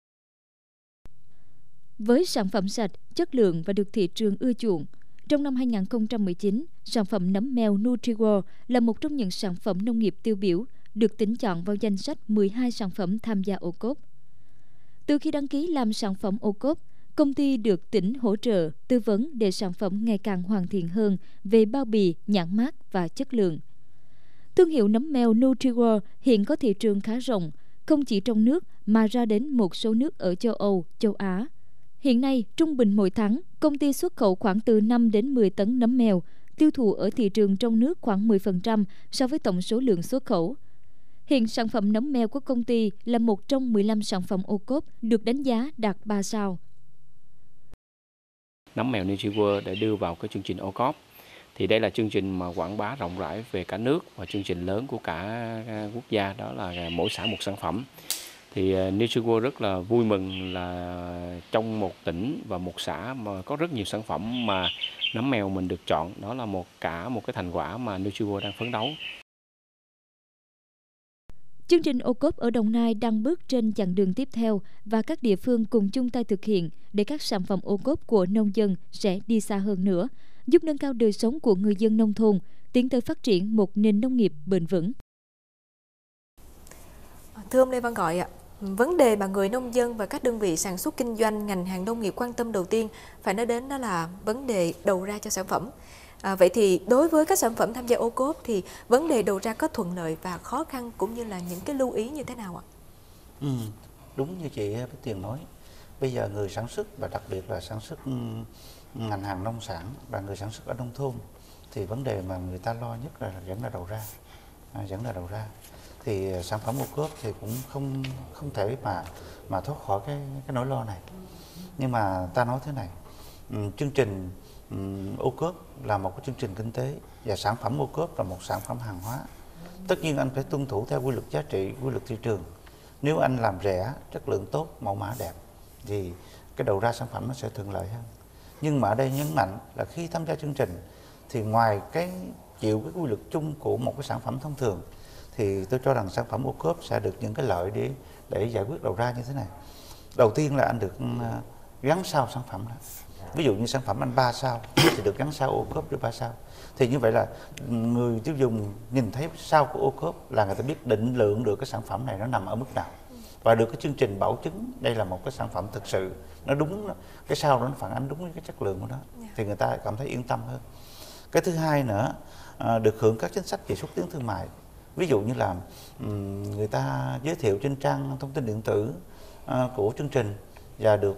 Với sản phẩm sạch, chất lượng và được thị trường ưa chuộng, trong năm hai nghìn không trăm mười chín, sản phẩm nấm mèo NutriWorld là một trong những sản phẩm nông nghiệp tiêu biểu được tính chọn vào danh sách mười hai sản phẩm tham gia ô cốp. Từ khi đăng ký làm sản phẩm ô cốp, công ty được tỉnh hỗ trợ, tư vấn để sản phẩm ngày càng hoàn thiện hơn về bao bì, nhãn mác và chất lượng. Thương hiệu nấm mèo NutriWorld hiện có thị trường khá rộng, không chỉ trong nước mà ra đến một số nước ở châu Âu, châu Á. Hiện nay, trung bình mỗi tháng, công ty xuất khẩu khoảng từ năm đến mười tấn nấm mèo, tiêu thụ ở thị trường trong nước khoảng mười phần trăm so với tổng số lượng xuất khẩu. Hiện sản phẩm nấm mèo của công ty là một trong mười lăm sản phẩm ô cốp được đánh giá đạt ba sao. Nấm mèo NutriWorld để đưa vào cái chương trình ô cốp. Thì đây là chương trình mà quảng bá rộng rãi về cả nước và chương trình lớn của cả quốc gia, đó là mỗi xã một sản phẩm. Thì NutriWorld rất là vui mừng là trong một tỉnh và một xã mà có rất nhiều sản phẩm mà nấm mèo mình được chọn, đó là một cả một cái thành quả mà NutriWorld đang phấn đấu. Chương trình ô cốp ở Đồng Nai đang bước trên chặng đường tiếp theo và các địa phương cùng chung tay thực hiện để các sản phẩm ô cốp của nông dân sẽ đi xa hơn nữa, giúp nâng cao đời sống của người dân nông thôn, tiến tới phát triển một nền nông nghiệp bền vững. Thưa ông Lê Văn Gọi ạ, vấn đề mà người nông dân và các đơn vị sản xuất kinh doanh ngành hàng nông nghiệp quan tâm đầu tiên phải nói đến đó là vấn đề đầu ra cho sản phẩm. À, vậy thì đối với các sản phẩm tham gia ô cốp thì vấn đề đầu ra có thuận lợi và khó khăn cũng như là những cái lưu ý như thế nào ạ? Ừ, đúng như chị Bích Tuyền nói, bây giờ người sản xuất và đặc biệt là sản xuất ngành hàng nông sản và người sản xuất ở nông thôn thì vấn đề mà người ta lo nhất là vẫn là đầu ra, à, vẫn là đầu ra. Thì sản phẩm ô cốp thì cũng không không thể mà mà thoát khỏi cái cái nỗi lo này. Nhưng mà ta nói thế này, um, chương trình um, ô cốp là một cái chương trình kinh tế và sản phẩm ô cốp là một sản phẩm hàng hóa. Tất nhiên anh phải tuân thủ theo quy luật giá trị, quy luật thị trường. Nếu anh làm rẻ, chất lượng tốt, mẫu mã đẹp thì cái đầu ra sản phẩm nó sẽ thuận lợi hơn. Nhưng mà ở đây nhấn mạnh là khi tham gia chương trình thì ngoài cái chịu cái quy luật chung của một cái sản phẩm thông thường thì tôi cho rằng sản phẩm ô cốp sẽ được những cái lợi để để giải quyết đầu ra như thế này. Đầu tiên là anh được gắn sao sản phẩm đó. Ví dụ như sản phẩm anh ba sao thì được gắn sao ô cốp được ba sao. Thì như vậy là người tiêu dùng nhìn thấy sao của ô cốp là người ta biết định lượng được cái sản phẩm này nó nằm ở mức nào. Và được cái chương trình bảo chứng đây là một cái sản phẩm thực sự nó đúng, cái sao đó nó phản ánh đúng cái chất lượng của nó thì người ta cảm thấy yên tâm hơn. Cái thứ hai nữa, được hưởng các chính sách về xúc tiến thương mại. Ví dụ như là người ta giới thiệu trên trang thông tin điện tử của chương trình và được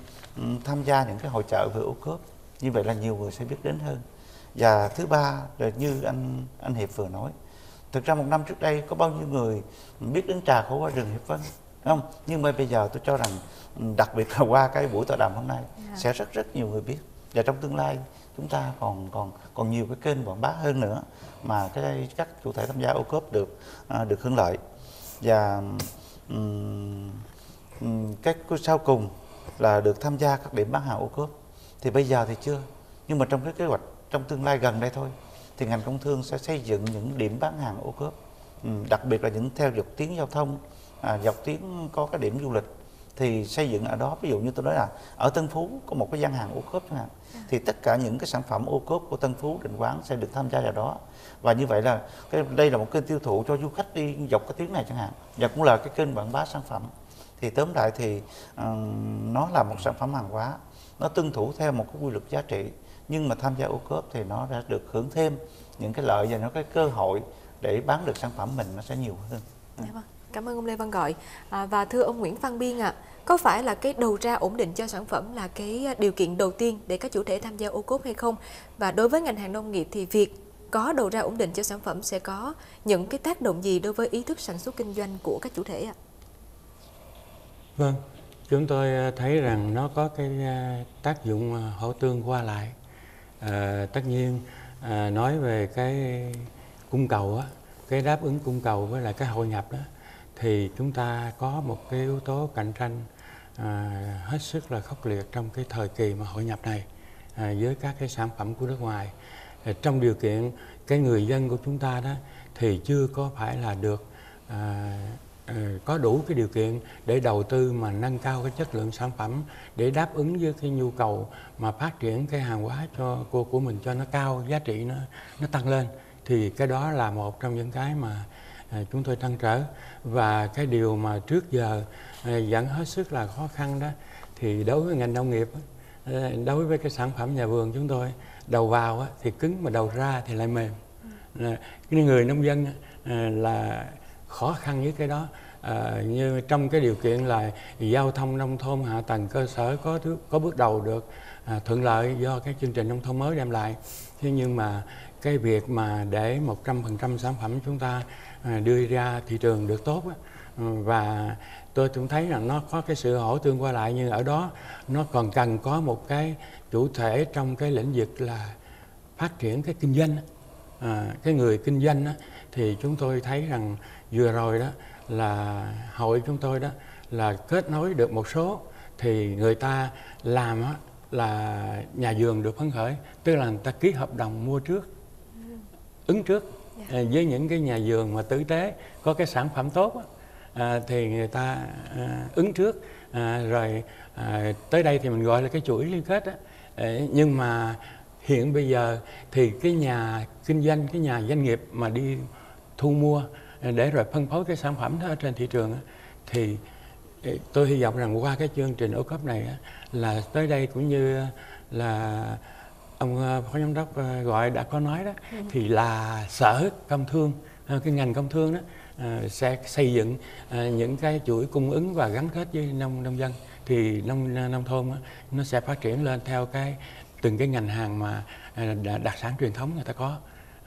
tham gia những cái hội chợ về ô cốp. Như vậy là nhiều người sẽ biết đến hơn. Và thứ ba là như anh anh Hiệp vừa nói, thực ra một năm trước đây có bao nhiêu người biết đến trà khổ qua rừng Hiệp Vân, đúng không? Nhưng mà bây giờ tôi cho rằng đặc biệt là qua cái buổi tọa đàm hôm nay yeah. sẽ rất rất nhiều người biết. Và trong tương lai chúng ta còn còn còn nhiều cái kênh quảng bá hơn nữa mà cái các chủ thể tham gia ô cốp được à, được hưởng lợi. Và um, cái sau cùng là được tham gia các điểm bán hàng ô cốp. Thì bây giờ thì chưa, nhưng mà trong cái kế hoạch trong tương lai gần đây thôi thì ngành công thương sẽ xây dựng những điểm bán hàng ô cốp, ừ, đặc biệt là những theo dọc tuyến giao thông, à, dọc tuyến có cái điểm du lịch thì xây dựng ở đó. Ví dụ như tôi nói là ở Tân Phú có một cái gian hàng ô cốp chẳng hạn, thì tất cả những cái sản phẩm ô cốp của Tân Phú, Định Quán sẽ được tham gia vào đó, và như vậy là cái đây là một kênh tiêu thụ cho du khách đi dọc cái tuyến này chẳng hạn, và cũng là cái kênh quảng bá sản phẩm. Thì tóm lại thì uh, nó là một sản phẩm hàng hóa, nó tuân thủ theo một cái quy luật giá trị, nhưng mà tham gia ô cốp thì nó đã được hưởng thêm những cái lợi và nó cái cơ hội để bán được sản phẩm mình nó sẽ nhiều hơn. Dạ vâng. Cảm ơn ông Lê Văn Gọi. À, và thưa ông Nguyễn Văn Biên ạ, à, có phải là cái đầu ra ổn định cho sản phẩm là cái điều kiện đầu tiên để các chủ thể tham gia ô cốp hay không? Và đối với ngành hàng nông nghiệp thì việc có đầu ra ổn định cho sản phẩm sẽ có những cái tác động gì đối với ý thức sản xuất kinh doanh của các chủ thể ạ? Vâng, chúng tôi thấy rằng nó có cái tác dụng hỗ tương qua lại. À, tất nhiên à, nói về cái cung cầu á, cái đáp ứng cung cầu với lại cái hội nhập đó, thì chúng ta có một cái yếu tố cạnh tranh à, hết sức là khốc liệt trong cái thời kỳ mà hội nhập này à, với các cái sản phẩm của nước ngoài. À, trong điều kiện cái người dân của chúng ta đó thì chưa có phải là được à, à, có đủ cái điều kiện để đầu tư mà nâng cao cái chất lượng sản phẩm để đáp ứng với cái nhu cầu mà phát triển cái hàng hóa cho của, của mình cho nó cao, giá trị nó nó tăng lên. Thì cái đó là một trong những cái mà à, chúng tôi trăn trở. Và cái điều mà trước giờ à, vẫn hết sức là khó khăn đó, thì đối với ngành nông nghiệp, à, đối với cái sản phẩm nhà vườn chúng tôi, đầu vào á, thì cứng mà đầu ra thì lại mềm. À, cái người nông dân à, là khó khăn với cái đó. À, như trong cái điều kiện là giao thông nông thôn, hạ tầng cơ sở có có bước đầu được à, thuận lợi do cái chương trình nông thôn mới đem lại. Thế nhưng mà cái việc mà để một trăm phần trăm sản phẩm chúng ta à, đưa ra thị trường được tốt á, và tôi cũng thấy rằng nó có cái sự hỗ tương qua lại, nhưng ở đó nó còn cần có một cái chủ thể trong cái lĩnh vực là phát triển cái kinh doanh. À, cái người kinh doanh á, thì chúng tôi thấy rằng vừa rồi đó là hội chúng tôi đó là kết nối được một số, thì người ta làm á, là nhà vườn được phấn khởi, tức là người ta ký hợp đồng mua trước, ứng trước à, với những cái nhà vườn mà tử tế có cái sản phẩm tốt á, à, thì người ta à, ứng trước à, rồi à, tới đây thì mình gọi là cái chuỗi liên kết á. À, nhưng mà hiện bây giờ thì cái nhà kinh doanh, cái nhà doanh nghiệp mà đi thu mua để rồi phân phối cái sản phẩm đó ở trên thị trường á, thì tôi hy vọng rằng qua cái chương trình ô cốp này á, là tới đây cũng như là ông phó giám đốc Gọi đã có nói đó, ừ. thì là Sở Công Thương, cái ngành công thương đó sẽ xây dựng những cái chuỗi cung ứng và gắn kết với nông nông dân, thì nông nông thôn đó, nó sẽ phát triển lên theo cái từng cái ngành hàng mà đặc sản truyền thống người ta có.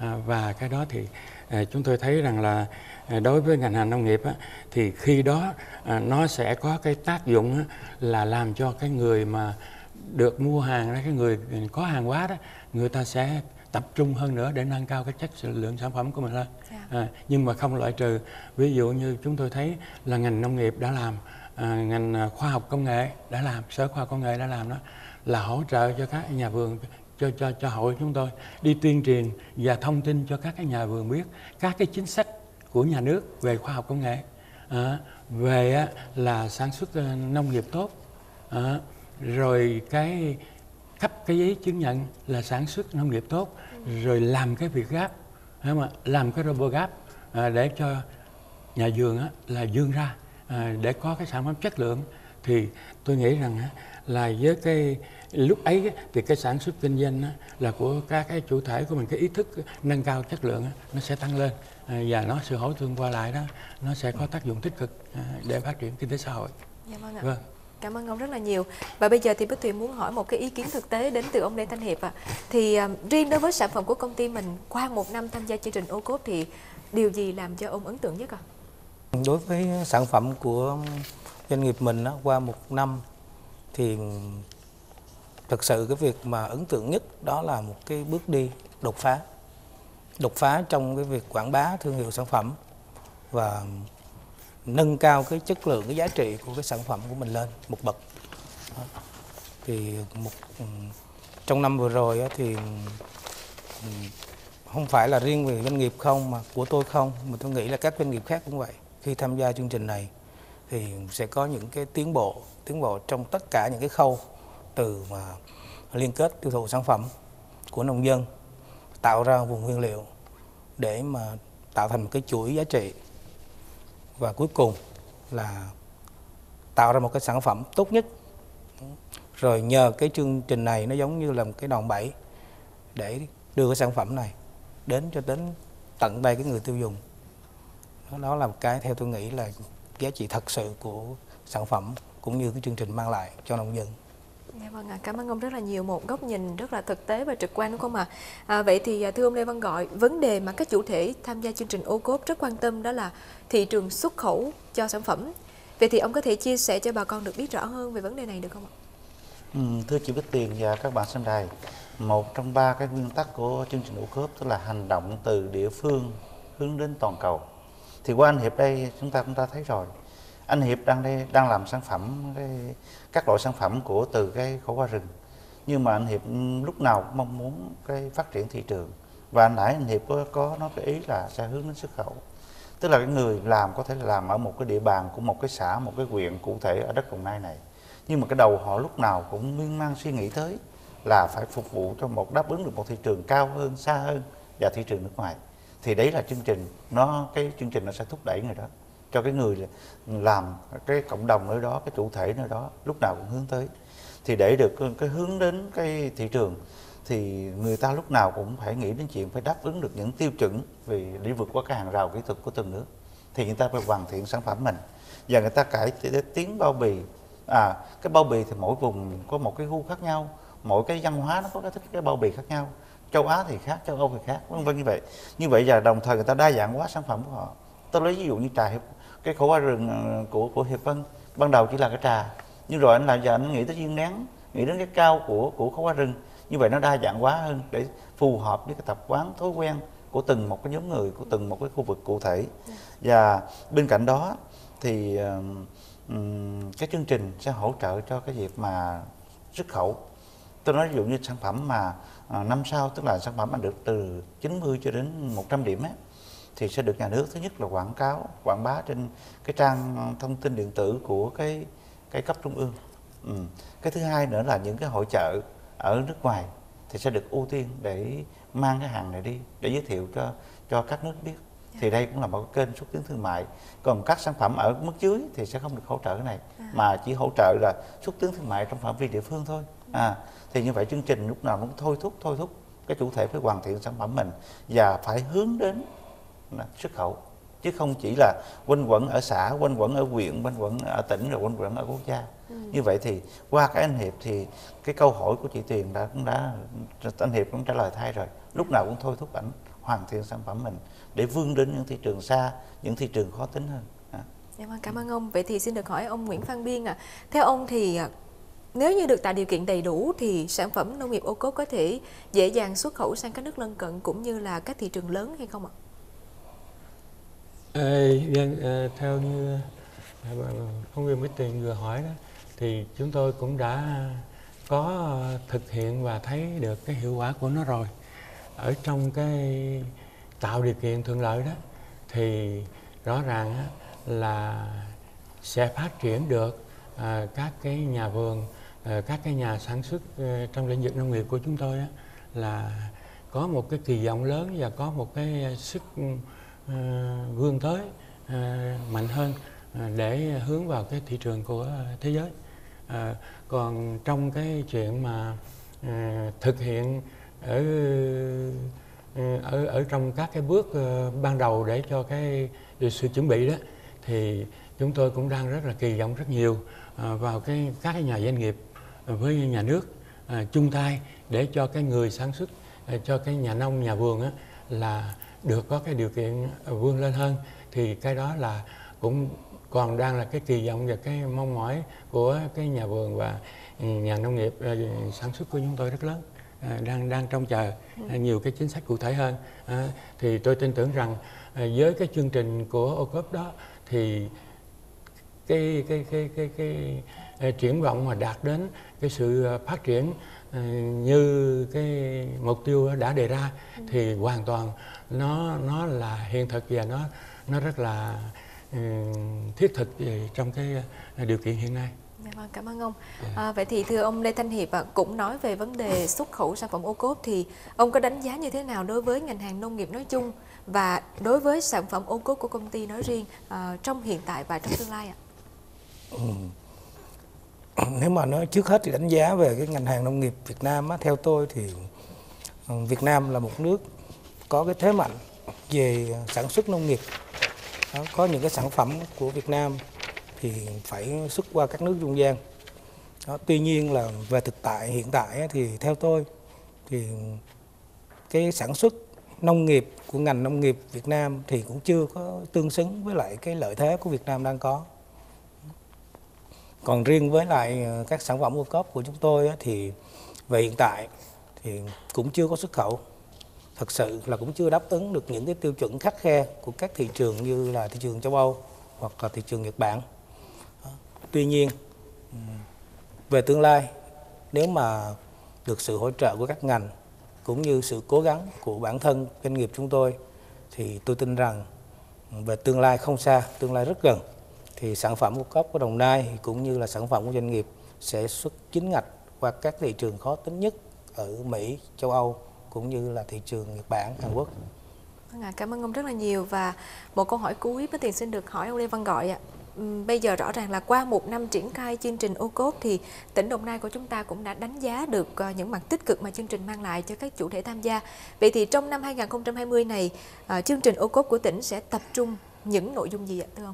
Và cái đó thì chúng tôi thấy rằng là đối với ngành hàng nông nghiệp á, thì khi đó à, nó sẽ có cái tác dụng á, là làm cho cái người mà được mua hàng, cái người có hàng hóa đó, người ta sẽ tập trung hơn nữa để nâng cao cái chất lượng sản phẩm của mình lên. À, nhưng mà không loại trừ, ví dụ như chúng tôi thấy là ngành nông nghiệp đã làm, à, ngành khoa học công nghệ đã làm, Sở Khoa học Công nghệ đã làm đó, là hỗ trợ cho các nhà vườn, cho cho cho hội chúng tôi đi tuyên truyền và thông tin cho các cái nhà vườn biết các cái chính sách của nhà nước về khoa học công nghệ, à, về á, là sản xuất nông nghiệp tốt, à, rồi cái cấp cái giấy chứng nhận là sản xuất nông nghiệp tốt, rồi làm cái việc gáp, mà làm cái robot gáp à, để cho nhà vườn á, là vươn ra à, để có cái sản phẩm chất lượng. Thì tôi nghĩ rằng á, là với cái lúc ấy thì cái sản xuất kinh doanh á, là của các cái chủ thể của mình, cái ý thức nâng cao chất lượng á, nó sẽ tăng lên, à, và nó sự hỗ tương qua lại đó nó sẽ có tác dụng tích cực à, để phát triển kinh tế xã hội. Dạ vâng ạ. Vâng. Cảm ơn ông rất là nhiều. Và bây giờ thì Bích Thủy muốn hỏi một cái ý kiến thực tế đến từ ông Lê Thanh Hiệp ạ. À. Thì uh, riêng đối với sản phẩm của công ty mình qua một năm tham gia chương trình ô cốp thì điều gì làm cho ông ấn tượng nhất ạ? À? Đối với sản phẩm của doanh nghiệp mình đó, qua một năm thì thực sự cái việc mà ấn tượng nhất đó là một cái bước đi đột phá. Đột phá trong cái việc quảng bá thương hiệu sản phẩm và nâng cao cái chất lượng, cái giá trị của cái sản phẩm của mình lên một bậc. Đó. Thì một trong năm vừa rồi thì không phải là riêng về doanh nghiệp không mà của tôi không, mà tôi nghĩ là các doanh nghiệp khác cũng vậy. Khi tham gia chương trình này thì sẽ có những cái tiến bộ, tiến bộ trong tất cả những cái khâu, từ mà liên kết tiêu thụ sản phẩm của nông dân, tạo ra vùng nguyên liệu để mà tạo thành một cái chuỗi giá trị, và cuối cùng là tạo ra một cái sản phẩm tốt nhất. Rồi nhờ cái chương trình này nó giống như là một cái đòn bẩy để đưa cái sản phẩm này đến cho đến tận tay cái người tiêu dùng. Đó là một cái theo tôi nghĩ là giá trị thật sự của sản phẩm cũng như cái chương trình mang lại cho nông dân. Dạ vâng ạ, cảm ơn ông rất là nhiều, một góc nhìn rất là thực tế và trực quan đúng không ạ? À, vậy thì thưa ông Lê Văn Gọi, vấn đề mà các chủ thể tham gia chương trình ô cốp rất quan tâm đó là thị trường xuất khẩu cho sản phẩm. Vậy thì ông có thể chia sẻ cho bà con được biết rõ hơn về vấn đề này được không ạ? Ừ, thưa chị Bích Tuyền và các bạn xem đài, một trong ba cái nguyên tắc của chương trình ô cốp tức là hành động từ địa phương hướng đến toàn cầu. Thì qua anh Hiệp đây chúng ta cũng đã thấy rồi, anh Hiệp đang đây đang làm sản phẩm cái, các loại sản phẩm của từ cái khổ qua rừng, nhưng mà anh Hiệp lúc nào cũng mong muốn cái phát triển thị trường, và nãy anh Hiệp có, có nói cái ý là sẽ hướng đến xuất khẩu, tức là cái người làm có thể là làm ở một cái địa bàn của một cái xã, một cái huyện cụ thể ở đất Đồng Nai này, nhưng mà cái đầu họ lúc nào cũng miên man suy nghĩ tới là phải phục vụ cho một đáp ứng được một thị trường cao hơn, xa hơn và thị trường nước ngoài. Thì đấy là chương trình nó cái chương trình nó sẽ thúc đẩy người đó, cho cái người làm cái cộng đồng nơi đó, cái chủ thể nơi đó lúc nào cũng hướng tới. Thì để được cái hướng đến cái thị trường thì người ta lúc nào cũng phải nghĩ đến chuyện phải đáp ứng được những tiêu chuẩn về để vượt qua cái hàng rào kỹ thuật của từng nước. Thì người ta phải hoàn thiện sản phẩm mình và người ta cải tiến bao bì. À, cái bao bì thì mỗi vùng có một cái gu khác nhau, mỗi cái văn hóa nó có cái thích cái bao bì khác nhau. Châu Á thì khác, châu Âu thì khác, vân vân như vậy. Như vậy và đồng thời người ta đa dạng hóa sản phẩm của họ. Tôi lấy ví dụ như trà Hiệp, cái khổ qua rừng của của Hiệp Vân ban đầu chỉ là cái trà, nhưng rồi anh lại giờ anh nghĩ tới viên nén, nghĩ đến cái cao của của khổ qua rừng. Như vậy nó đa dạng hóa hơn để phù hợp với cái tập quán, thói quen của từng một cái nhóm người, của từng một cái khu vực cụ thể. Và bên cạnh đó thì um, cái chương trình sẽ hỗ trợ cho cái việc mà xuất khẩu. Tôi nói ví dụ như sản phẩm mà à, năm sau, tức là sản phẩm mà được từ chín mươi cho đến một trăm điểm ấy, thì sẽ được nhà nước thứ nhất là quảng cáo, quảng bá trên cái trang thông tin điện tử của cái cái cấp trung ương. Ừ. Cái thứ hai nữa là những cái hội chợ ở nước ngoài thì sẽ được ưu tiên để mang cái hàng này đi để giới thiệu cho cho các nước biết. Thì đây cũng là một kênh xúc tiến thương mại. Còn các sản phẩm ở mức dưới thì sẽ không được hỗ trợ cái này, mà chỉ hỗ trợ là xúc tiến thương mại trong phạm vi địa phương thôi. À, thì như vậy chương trình lúc nào cũng thôi thúc thôi thúc cái chủ thể phải hoàn thiện sản phẩm mình và phải hướng đến xuất khẩu, chứ không chỉ là quanh quẩn ở xã, quanh quẩn ở huyện, quanh quẩn ở tỉnh, rồi quanh quẩn ở quốc gia. Ừ. Như vậy thì qua cái anh Hiệp thì cái câu hỏi của chị Tuyền đã cũng đã anh Hiệp cũng trả lời thay rồi, lúc nào cũng thôi thúc ảnh hoàn thiện sản phẩm mình để vươn đến những thị trường xa, những thị trường khó tính hơn. À. Dạ vâng, cảm ơn ông. Vậy thì xin được hỏi ông Nguyễn Phan Biên ạ. À, theo ông thì nếu như được tạo điều kiện đầy đủ thì sản phẩm nông nghiệp ô cốp có thể dễ dàng xuất khẩu sang các nước lân cận cũng như là các thị trường lớn hay không ạ? Ê, à, theo như phóng viên Bích Tuyền vừa hỏi đó, thì chúng tôi cũng đã có thực hiện và thấy được cái hiệu quả của nó rồi. Ở trong cái tạo điều kiện thuận lợi đó thì rõ ràng á, là sẽ phát triển được à, các cái nhà vườn, à, các cái nhà sản xuất à, trong lĩnh vực nông nghiệp của chúng tôi á, là có một cái kỳ vọng lớn và có một cái sức à, vươn tới à, mạnh hơn à, để hướng vào cái thị trường của thế giới. À, còn trong cái chuyện mà à, thực hiện ở ở ở trong các cái bước uh, ban đầu để cho cái sự chuẩn bị đó, thì chúng tôi cũng đang rất là kỳ vọng rất nhiều uh, vào cái các cái nhà doanh nghiệp uh, với nhà nước uh, chung tay để cho cái người sản xuất, uh, cho cái nhà nông nhà vườn uh, là được có cái điều kiện uh, vươn lên hơn. Thì cái đó là cũng còn đang là cái kỳ vọng và cái mong mỏi của cái nhà vườn và nhà nông nghiệp uh, sản xuất của chúng tôi rất lớn. À, đang đang trông chờ à, nhiều cái chính sách cụ thể hơn. À, thì tôi tin tưởng rằng à, với cái chương trình của ô cốp đó thì cái cái cái cái cái, cái triển vọng mà đạt đến cái sự phát triển như cái mục tiêu đã đề ra ừ. thì hoàn toàn nó nó là hiện thực và nó nó rất là uh, thiết thực trong cái điều kiện hiện nay. Vâng, cảm ơn ông. À, vậy thì thưa ông Lê Thanh Hiệp à, cũng nói về vấn đề xuất khẩu sản phẩm ô cốp, thì ông có đánh giá như thế nào đối với ngành hàng nông nghiệp nói chung và đối với sản phẩm ô cốp của công ty nói riêng à, trong hiện tại và trong tương lai ạ? Ừ. Nếu mà nói trước hết thì đánh giá về cái ngành hàng nông nghiệp Việt Nam á, theo tôi thì Việt Nam là một nước có cái thế mạnh về sản xuất nông nghiệp. Đó, có những cái sản phẩm của Việt Nam thì phải xuất qua các nước trung gian. Đó, tuy nhiên là về thực tại hiện tại thì theo tôi thì cái sản xuất nông nghiệp của ngành nông nghiệp Việt Nam thì cũng chưa có tương xứng với lại cái lợi thế của Việt Nam đang có. Còn riêng với lại các sản phẩm ô cốp của chúng tôi thì về hiện tại thì cũng chưa có xuất khẩu. Thật sự là cũng chưa đáp ứng được những cái tiêu chuẩn khắt khe của các thị trường như là thị trường châu Âu hoặc là thị trường Nhật Bản. Tuy nhiên, về tương lai, nếu mà được sự hỗ trợ của các ngành cũng như sự cố gắng của bản thân doanh nghiệp chúng tôi thì tôi tin rằng về tương lai không xa, tương lai rất gần thì sản phẩm ô cốp của Đồng Nai cũng như là sản phẩm của doanh nghiệp sẽ xuất chính ngạch qua các thị trường khó tính nhất ở Mỹ, châu Âu cũng như là thị trường Nhật Bản, Hàn Quốc. Cảm ơn ông rất là nhiều. Và một câu hỏi cuối Bích Tuyền xin được hỏi ông Lê Văn Gọi ạ. Bây giờ rõ ràng là qua một năm triển khai chương trình ô cốp thì tỉnh Đồng Nai của chúng ta cũng đã đánh giá được những mặt tích cực mà chương trình mang lại cho các chủ thể tham gia. Vậy thì trong năm hai nghìn không trăm hai mươi này, chương trình ô cốp của tỉnh sẽ tập trung những nội dung gì ạ thưa ông?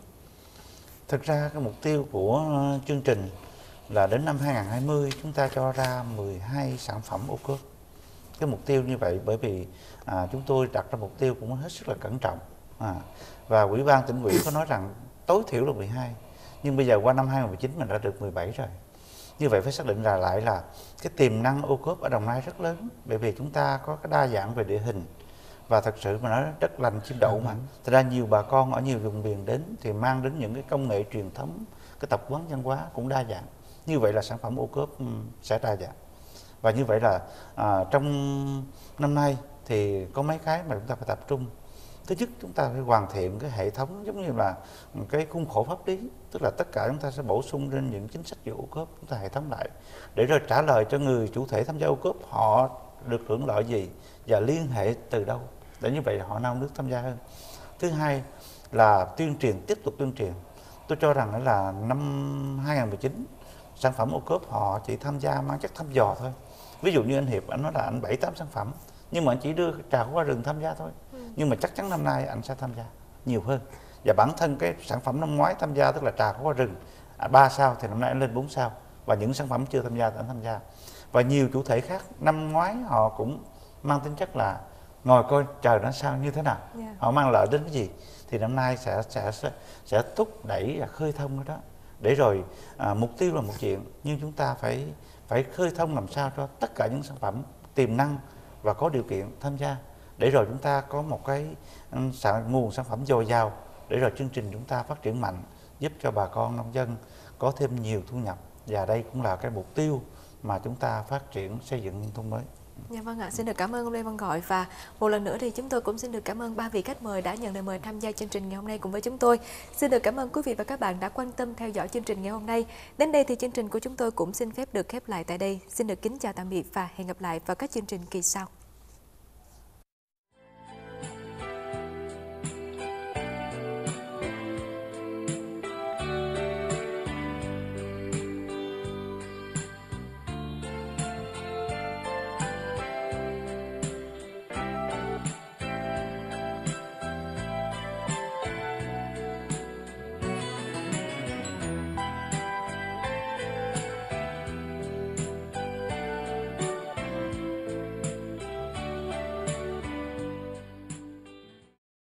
Thực ra cái mục tiêu của chương trình là đến năm hai nghìn không trăm hai mươi chúng ta cho ra mười hai sản phẩm ô cốp. Cái mục tiêu như vậy bởi vì à, chúng tôi đặt ra mục tiêu cũng hết sức là cẩn trọng. À, và Ủy ban tỉnh ủy có nói rằng tối thiểu là mười hai, nhưng bây giờ qua năm hai nghìn không trăm mười chín mình đã được mười bảy rồi. Như vậy phải xác định là lại là cái tiềm năng ô cốp ở Đồng Nai rất lớn, bởi vì chúng ta có cái đa dạng về địa hình và thật sự mà nói đất lành chim đậu mà. Thật ra nhiều bà con ở nhiều vùng miền đến thì mang đến những cái công nghệ truyền thống, cái tập quán văn hóa cũng đa dạng. Như vậy là sản phẩm ô cốp sẽ đa dạng. Và như vậy là à, trong năm nay thì có mấy cái mà chúng ta phải tập trung. Thứ nhất, chúng ta phải hoàn thiện cái hệ thống giống như là cái khuôn khổ pháp lý, tức là tất cả chúng ta sẽ bổ sung lên những chính sách về ô cốp, chúng ta hệ thống lại để rồi trả lời cho người chủ thể tham gia ô cốp họ được hưởng lợi gì và liên hệ từ đâu, để như vậy họ nao nước tham gia hơn. Thứ hai là tuyên truyền, tiếp tục tuyên truyền. Tôi cho rằng là năm hai nghìn không trăm mười chín sản phẩm ô cốp họ chỉ tham gia mang chất thăm dò thôi. Ví dụ như anh Hiệp anh nói là anh bảy tám sản phẩm nhưng mà anh chỉ đưa trà hoa rừng tham gia thôi. Ừ. Nhưng mà chắc chắn năm nay anh sẽ tham gia nhiều hơn. Và bản thân cái sản phẩm năm ngoái tham gia tức là trà hoa rừng ba à, sao thì năm nay anh lên bốn sao, và những sản phẩm chưa tham gia thì anh tham gia. Và nhiều chủ thể khác năm ngoái họ cũng mang tính chất là ngồi coi trời nó sao như thế nào, yeah. Họ mang lợi đến cái gì thì năm nay sẽ sẽ sẽ, sẽ thúc đẩy và khơi thông cái đó. Để rồi à, mục tiêu là một chuyện, nhưng chúng ta phải phải khơi thông làm sao cho tất cả những sản phẩm tiềm năng và có điều kiện tham gia, để rồi chúng ta có một cái sản, nguồn sản phẩm dồi dào, để rồi chương trình chúng ta phát triển mạnh, giúp cho bà con nông dân có thêm nhiều thu nhập. Và đây cũng là cái mục tiêu mà chúng ta phát triển xây dựng nông thôn mới. Dạ vâng ạ, xin được cảm ơn ông Lê Văn Gọi, và một lần nữa thì chúng tôi cũng xin được cảm ơn ba vị khách mời đã nhận lời mời tham gia chương trình ngày hôm nay cùng với chúng tôi. Xin được cảm ơn quý vị và các bạn đã quan tâm theo dõi chương trình ngày hôm nay. Đến đây thì chương trình của chúng tôi cũng xin phép được khép lại tại đây. Xin được kính chào tạm biệt và hẹn gặp lại vào các chương trình kỳ sau.